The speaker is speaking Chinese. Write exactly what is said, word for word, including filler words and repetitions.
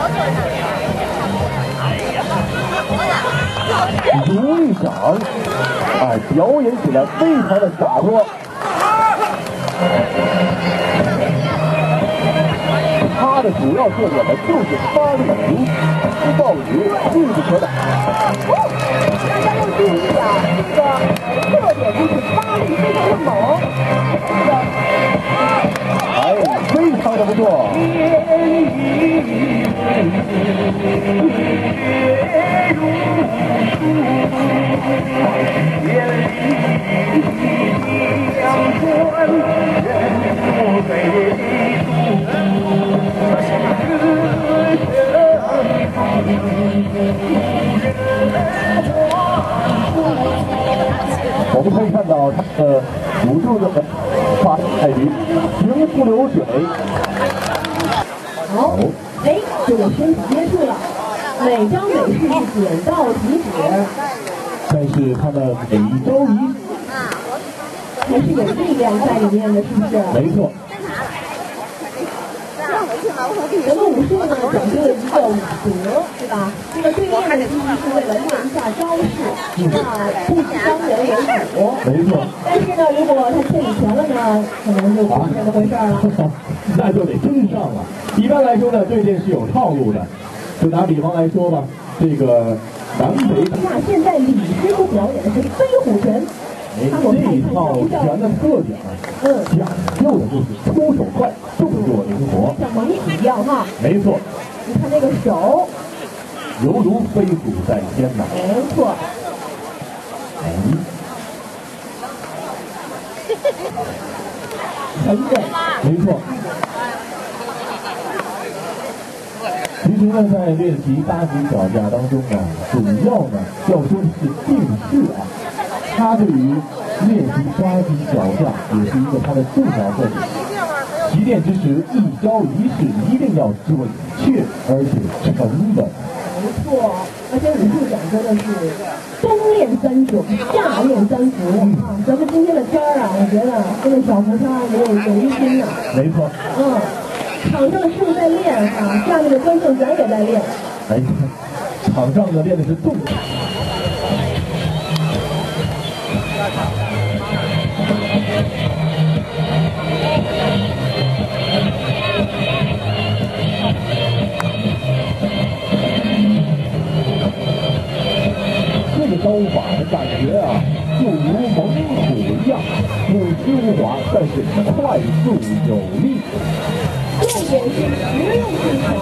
如意掌，哎，表演起来非常的洒脱。它的主要特点呢，就是发力如风暴雨，势不可挡。 大家要注意啊，这个特点就是发力非常的猛， 哎，非常的不错。我们可以看到它的辅助的发在于行不流水。 好，哎，这个身体接触了，每张美是一点到即止， 但是他们每一招一还是有力量在里面的，是不是？ 没错。 咱们武术呢讲究了一个武德，对吧？那么对练的意义是为了练一下招式，那不伤人为主。 没错。 但是呢，如果他欠你钱了呢，可能就不是这么回事了。 那就得跟上了。一般来说呢，对练是有套路的。就拿比方来说吧，这个南北。 那现在李师傅表演的是飞虎拳。 哎，这一套拳的特点，嗯，讲究的就是出手快，动作灵活， 像猛虎一样哈。没错。 你看那个手， 犹如飞虎在天呐。 没错。 哎， 很准。 没错。其实呢，在练习八级脚架当中呢，主要呢要说的是定势啊。它对于练习八级脚架也是一个它的重要特点。习练之时，一招一式一定要准确而且沉稳。 没错，而且武术讲究的是冬练三种，夏练三伏啊。咱们今天的天儿啊，我觉得这个小河川也有有一拼呢。 没错。 嗯，场上是在练啊，下面的观众咱也在练。 哎，场上的练的是动作。这个招法的感觉啊，就如猛虎一样，不丝不滑，但是快速有力。 重点是实用技巧。